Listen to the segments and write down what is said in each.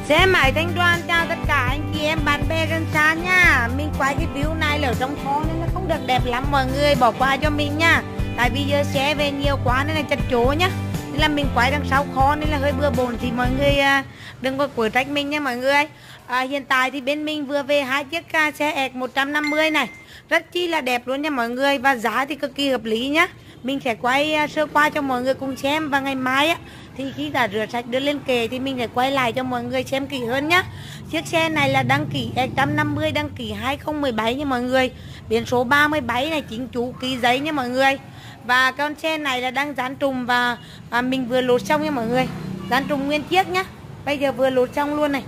Xe máy Thanh Đoàn chào tất cả anh chị em bạn bè gần xa nha. Mình quay cái view này ở trong kho nên nó không được đẹp lắm, mọi người bỏ qua cho mình nha. Tại vì giờ xe về nhiều quá nên là chật chố nhá. Nên là mình quay đằng sau kho nên là hơi bừa bộn thì mọi người đừng có quấy trách mình nha mọi người. Hiện tại thì bên mình vừa về hai chiếc xe EC 150 này, rất chi là đẹp luôn nha mọi người, và giá thì cực kỳ hợp lý nhá. Mình sẽ quay sơ qua cho mọi người cùng xem, và ngày mai á thì khi đã rửa sạch đưa lên kệ thì mình sẽ quay lại cho mọi người xem kỹ hơn nhá. Chiếc xe này là đăng ký EC 150, đăng ký 2017 nha mọi người, biển số 37 này, chính chủ ký giấy nha mọi người. Và con xe này là đang dán trùng và mình vừa lột xong nha mọi người, dán trùng nguyên chiếc nhá. Bây giờ vừa lột xong luôn này.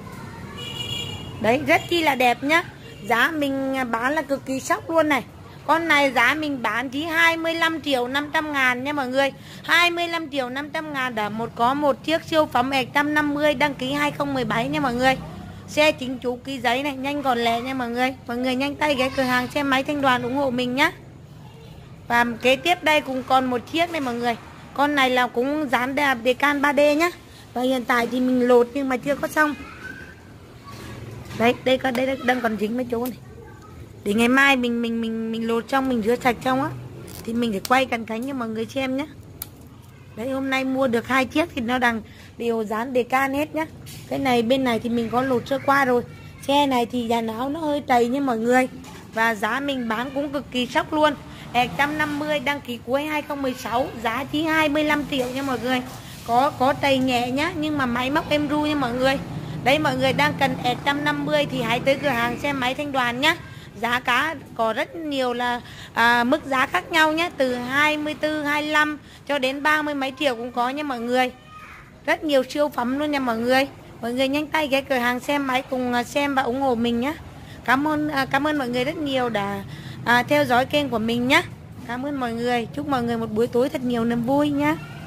Đấy, rất chi là đẹp nhá. Giá mình bán là cực kỳ sốc luôn này. Con này giá mình bán chỉ 25 triệu 500 ngàn nha mọi người. 25 triệu 500 ngàn đã có một chiếc siêu phẩm EC 150 đăng ký 2017 nha mọi người. Xe chính chủ ký giấy này, nhanh gọn lẹ nha mọi người. Mọi người nhanh tay ghé cửa hàng xe máy Thanh Đoàn ủng hộ mình nhá. Và kế tiếp đây cũng còn một chiếc này mọi người. Con này là cũng dán đề can 3D nhá. Và hiện tại thì mình lột nhưng mà chưa có xong. Đây đang còn dính mấy chỗ này. Để ngày mai mình lột xong, mình rửa sạch xong á thì mình sẽ quay cận cảnh cho mọi người xem nhé. Đấy, hôm nay mua được hai chiếc thì nó đang đều dán đề can hết nhá. Cái này bên này thì mình có lột sơ qua rồi. Xe này thì dàn áo nó hơi trầy nha mọi người. Và giá mình bán cũng cực kỳ sốc luôn. EC 150 đăng ký cuối 2016, giá chỉ 25 triệu nha mọi người. Có trầy nhẹ nhá, nhưng mà máy móc êm ru nha mọi người. Đấy, mọi người đang cần EC 150 thì hãy tới cửa hàng xe máy Thanh Đoàn nhá. Giá cả có rất nhiều là mức giá khác nhau nhé, từ 24, 25 cho đến 30 mấy triệu cũng có nha mọi người. Rất nhiều siêu phẩm luôn nha mọi người. Mọi người nhanh tay ghé cửa hàng xe máy cùng xem và ủng hộ mình nhé. Cảm ơn mọi người rất nhiều đã theo dõi kênh của mình nhé. Cảm ơn mọi người. Chúc mọi người một buổi tối thật nhiều niềm vui nhé.